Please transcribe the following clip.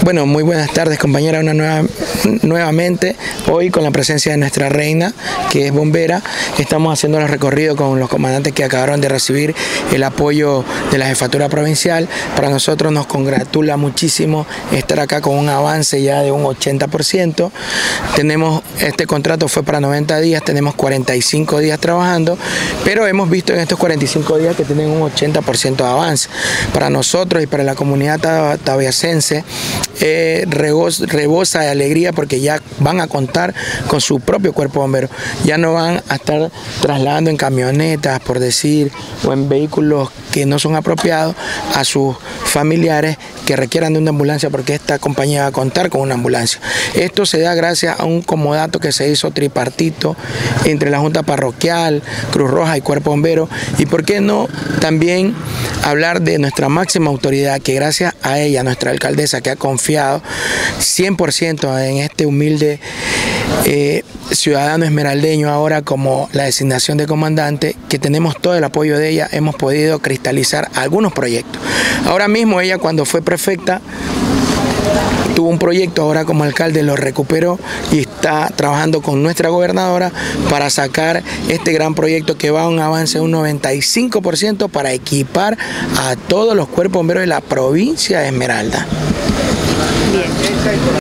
Bueno, muy buenas tardes, compañera, nuevamente, hoy con la presencia de nuestra reina, que es bombera. Estamos haciendo el recorrido con los comandantes que acabaron de recibir el apoyo de la jefatura provincial. Para nosotros nos congratula muchísimo estar acá con un avance ya de un 80%. Este contrato fue para 90 días, tenemos 45 días trabajando, pero hemos visto en estos 45 días que tienen un 80% de avance. Para nosotros y para la comunidad tabiacense, rebosa de alegría porque ya van a contar con su propio cuerpo bombero. Ya no van a estar trasladando en camionetas, por decir, o en vehículos que no son apropiados a sus familiares que requieran de una ambulancia, porque esta compañía va a contar con una ambulancia. Esto se da gracias a un comodato que se hizo tripartito entre la Junta Parroquial, Cruz Roja y Cuerpo Bombero. Y por qué no también hablar de nuestra máxima autoridad, que gracias a ella, nuestra alcaldesa, que ha confiado 100% en este humilde ciudadano esmeraldeño ahora como la designación de comandante, que tenemos todo el apoyo de ella, hemos podido cristalizar algunos proyectos. Ahora mismo ella, cuando fue prefecta, tuvo un proyecto, ahora como alcalde lo recuperó y está trabajando con nuestra gobernadora para sacar este gran proyecto que va a un avance de un 95% para equipar a todos los cuerpos bomberos de la provincia de Esmeralda. Bien.